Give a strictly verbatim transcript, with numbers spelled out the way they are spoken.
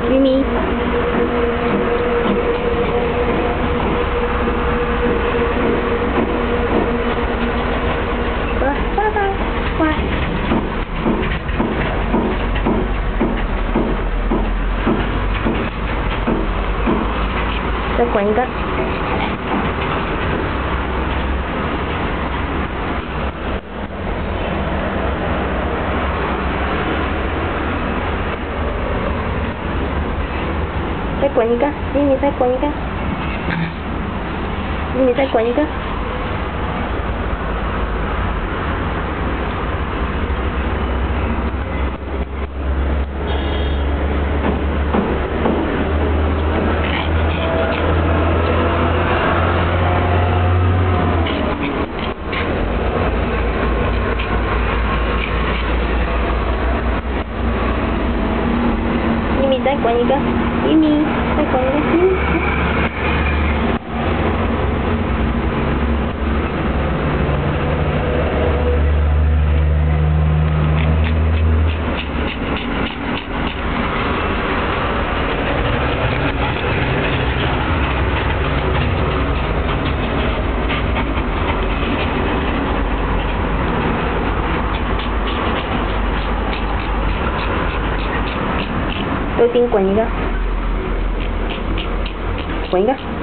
玉米。来，拜拜，乖。再滚一个。再滚一个，玉米再滚一个，玉米再滚一个。玉米再滚一个，玉米再滚一个，玉米。豆丁滚一个，滚一个。